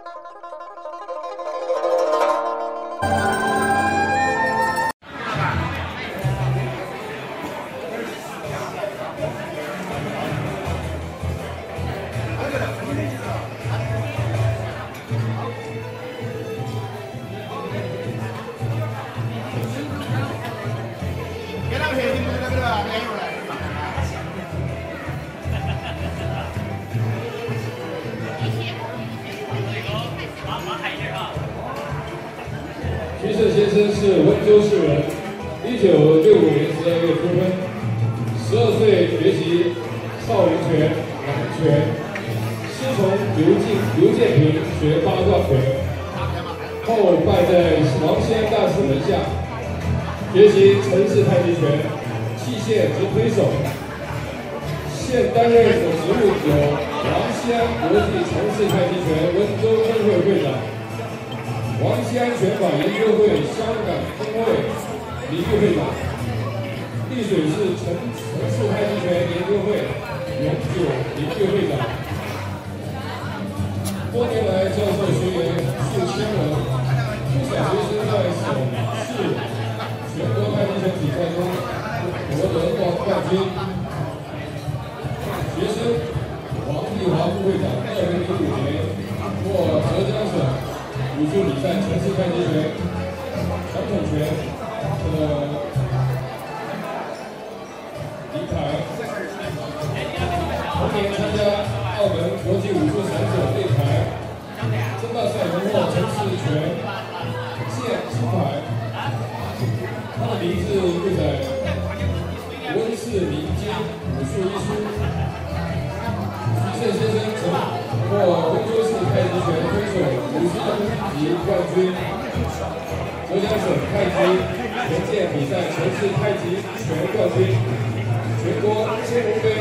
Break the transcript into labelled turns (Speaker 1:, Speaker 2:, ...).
Speaker 1: 徐胜先生是温州市人，1965年12月出生，12岁学习少林拳、南拳，师从刘建平学八卦拳，后拜在王仙大师门下，学习陈氏太极拳、器械及推手。现担任的职务有王西安国际陈氏太极拳温州分会会长。王西安拳法研究会香港分会名誉会长，丽水市陈氏太极拳研究会永久名誉会长。多年来教授学员数千人，不少学生在省市全国太极拳比赛中夺得冠军。学生王丽华副会长2005年获浙江省武术比赛陈氏太极拳传统拳银牌。同年参加澳门国际武术散手擂台争霸赛荣获陈氏拳剑金牌。他的名字会在温氏民间武术一书。徐胜先生曾获温州市太极拳推手50级冠军，浙江省太极拳剑比赛陈氏太极拳冠军，全国青龙杯